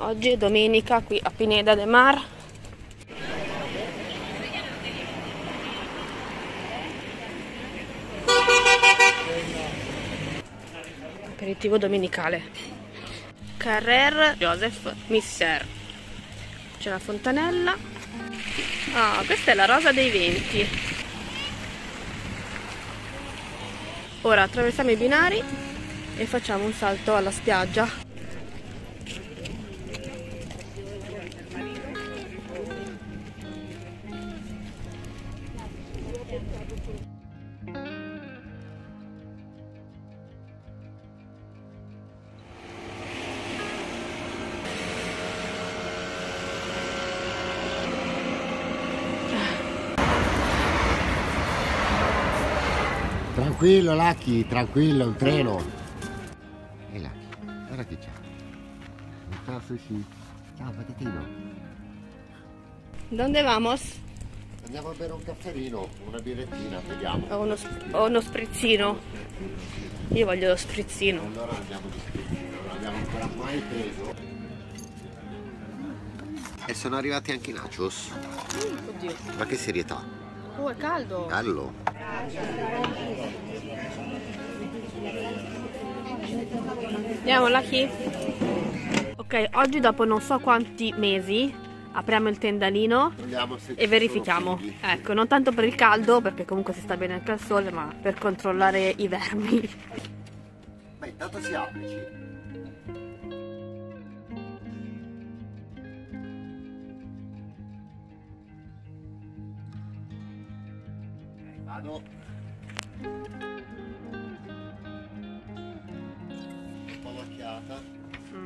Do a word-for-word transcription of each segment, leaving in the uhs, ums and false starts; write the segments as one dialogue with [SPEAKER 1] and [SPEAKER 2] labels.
[SPEAKER 1] Oggi è domenica qui a Pineda de Mar. Aperitivo domenicale. Carrer Joseph Misser. C'è la fontanella. Ah, questa è la rosa dei venti. Ora attraversiamo i binari e facciamo un salto alla spiaggia.
[SPEAKER 2] Tranquillo Lucky, tranquillo, un treno. E là, guarda che c'è. Ciao Sushi. Ciao patatino.
[SPEAKER 1] Dove vamos?
[SPEAKER 2] Andiamo a bere un cafferino, una birrettina, vediamo.
[SPEAKER 1] Ho uno, ho uno sprizzino. Io voglio lo sprizzino.
[SPEAKER 2] Allora andiamo di sprizzino, non abbiamo ancora mai preso. E sono arrivati anche i nachos.
[SPEAKER 1] Oddio.
[SPEAKER 2] Ma che serietà.
[SPEAKER 1] Oh, è caldo.
[SPEAKER 2] Bello.
[SPEAKER 1] Andiamo Lucky. Ok, oggi dopo non so quanti mesi apriamo il tendalino e verifichiamo. Ecco, non tanto per il caldo, perché comunque si sta bene anche al sole, ma per controllare i vermi.
[SPEAKER 2] Ma intanto si aprici. Vado. Un po' macchiata.
[SPEAKER 1] Mm.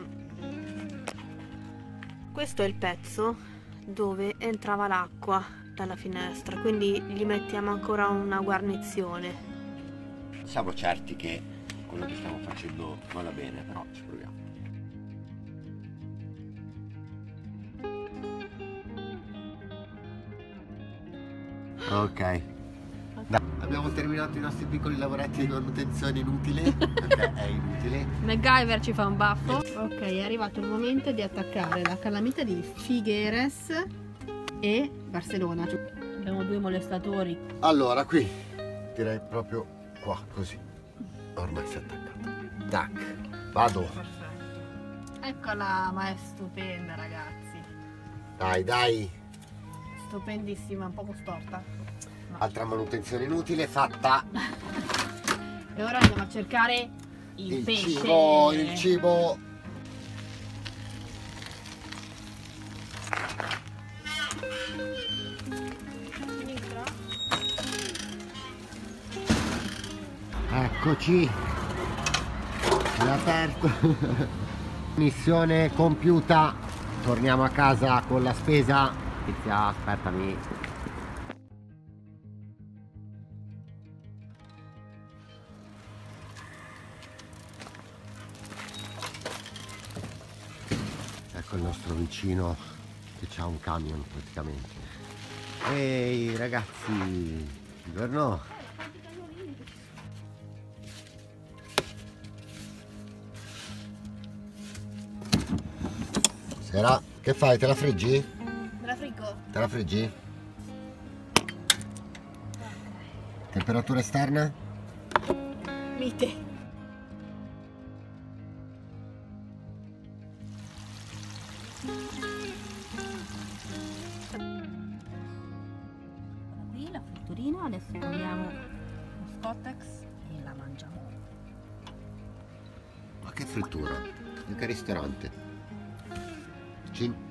[SPEAKER 1] Questo è il pezzo dove entrava l'acqua dalla finestra, quindi gli mettiamo ancora una guarnizione.
[SPEAKER 2] Siamo certi che quello che stiamo facendo vada bene, però ci proviamo. Ok. Da. Abbiamo terminato i nostri piccoli lavoretti di manutenzione inutile, perché è inutile.
[SPEAKER 1] MacGyver ci fa un baffo. Ok, è arrivato il momento di attaccare la calamita di Figueres e Barcellona. Abbiamo due molestatori.
[SPEAKER 2] Allora, qui direi proprio qua, così. Ormai si è attaccato. Tac, vado.
[SPEAKER 1] Perfetto. Eccola, ma è stupenda, ragazzi.
[SPEAKER 2] Dai, dai.
[SPEAKER 1] Stupendissima, un po' storta. No.
[SPEAKER 2] Altra manutenzione inutile fatta.
[SPEAKER 1] E ora andiamo a cercare il,
[SPEAKER 2] il
[SPEAKER 1] pesce.
[SPEAKER 2] cibo, il cibo. Eccoci. È aperto. Missione compiuta. Torniamo a casa con la spesa. Tizia, aspettami. Ecco il nostro vicino che c'ha un camion praticamente. Ehi ragazzi, buongiorno. Sera, che fai? Te la friggi?
[SPEAKER 1] Me la friggo?
[SPEAKER 2] Te la friggi? Temperatura esterna?
[SPEAKER 1] Mite. Qui la fritturina, adesso prendiamo lo Scottex e la mangiamo.
[SPEAKER 2] Ma che frittura? In che ristorante? Cin